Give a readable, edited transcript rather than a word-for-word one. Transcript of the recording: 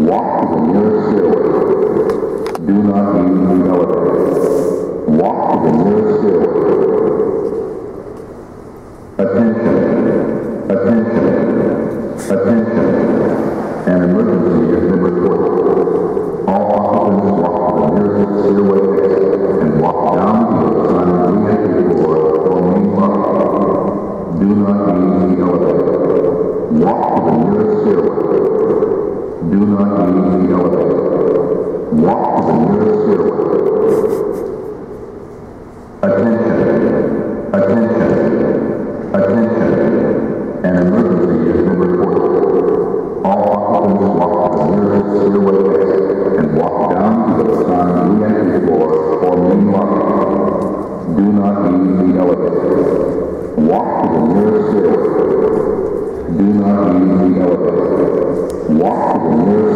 Walk to the nearest stairway. Do not use the elevator. Walk to the nearest stairway. Attention. Attention. Attention. An emergency has been reported. All occupants walk to the nearest stairway exit and walk down to the assigned re-entry floor or main lobby. Do not use the elevator. Walk to the nearest stairway. Do not use the elevator. Walk to the nearest stairway. Attention. Attention. Attention. An emergency has been reported. All occupants walk to the nearest stairway exit and walk down to the assigned re-entry floor or main lobby. Do not use the elevator. Walk to the nearest stairway. Do not use the elevator. Walk to the nearest